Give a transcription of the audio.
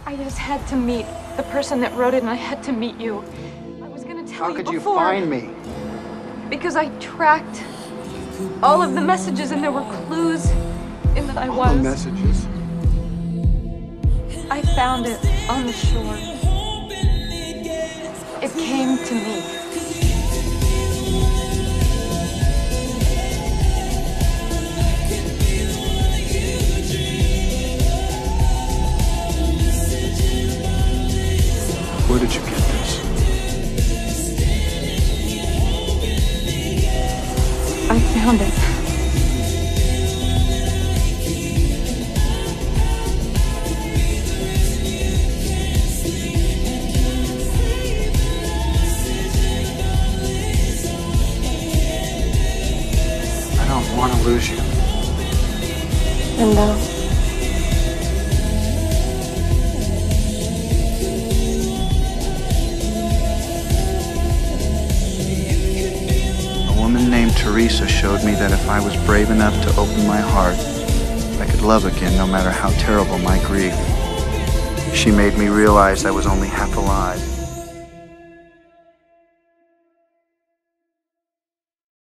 I just had to meet the person that wrote it, and I had to meet you. I was gonna tell you before. How could you find me? Because I tracked all of the messages, and there were clues in that I was. All the messages? I found it on the shore. It came to me. Where did you get this? I found it. I don't want to lose you. And now. A woman named Theresa showed me that if I was brave enough to open my heart, I could love again no matter how terrible my grief. She made me realize I was only half alive.